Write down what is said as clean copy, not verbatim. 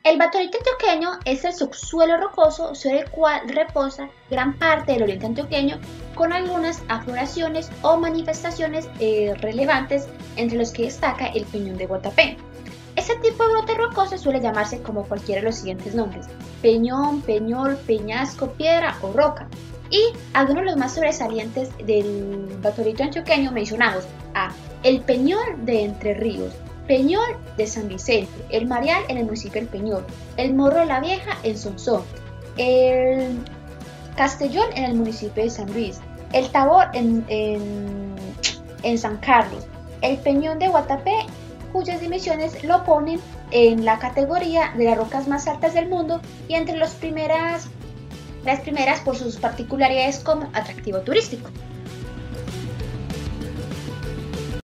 El batorito antioqueño es el subsuelo rocoso sobre el cual reposa gran parte del oriente antioqueño, con algunas afloraciones o manifestaciones relevantes, entre los que destaca el Peñón de Guatapé. Este tipo de brote rocoso suele llamarse como cualquiera de los siguientes nombres: peñón, peñol, peñasco, piedra o roca. Y algunos de los más sobresalientes del batorito antioqueño mencionamos a el Peñol de Entre Ríos, Peñol de San Vicente, el Marial en el municipio del Peñol, el Morro de la Vieja en Sonsón, el Castellón en el municipio de San Luis, el Tabor en San Carlos, el Peñón de Guatapé, cuyas dimensiones lo ponen en la categoría de las rocas más altas del mundo y entre las primeras por sus particularidades como atractivo turístico.